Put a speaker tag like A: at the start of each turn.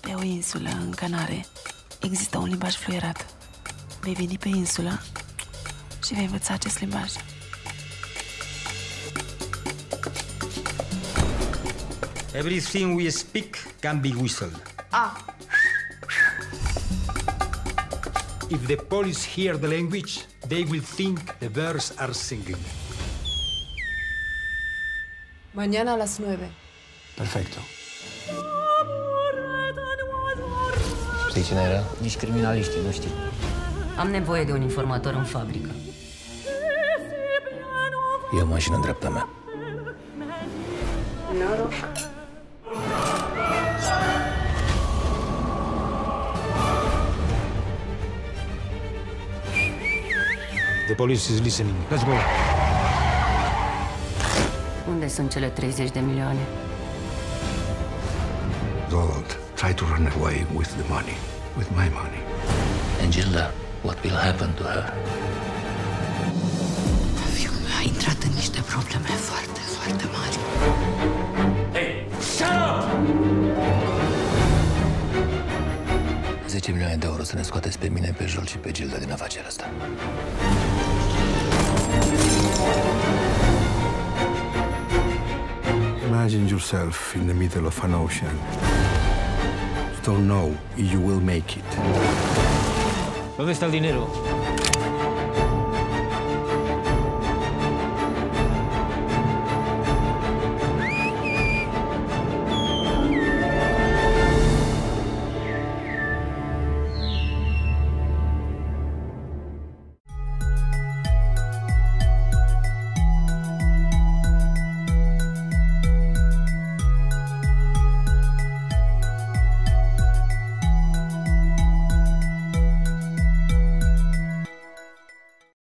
A: Pe o insulă, în Canare, există un limbaj fluierat. Vei veni pe insulă și vei învăța acest limbaj.
B: Everything we speak can be whistled.
A: Ah!
C: If the Polish hear the language, they will think the birds are singing.
D: Mañana a las 9.
E: Perfecto. Știi cine era?
F: Nici criminaliștii nu știu. Am nevoie de un informator în fabrică.
E: E o mașină în dreapta mea.
D: Noroc.
C: The police is listening. Let's go.
F: Unde sunt cele 30 de milioane?
G: Don't try to run away with the money, with my money.
E: And Gilda, what will happen to her?
A: Fiul meu a intrat în niște probleme foarte, foarte mari.
E: Hey, shut up! 10 milioane de euro să ne scoateți pe mine, pe Joel și pe Gilda din afacerea asta.
G: Imagine yourself in the middle of an ocean. You don't know if you will make it.
B: ¿Dónde está el dinero?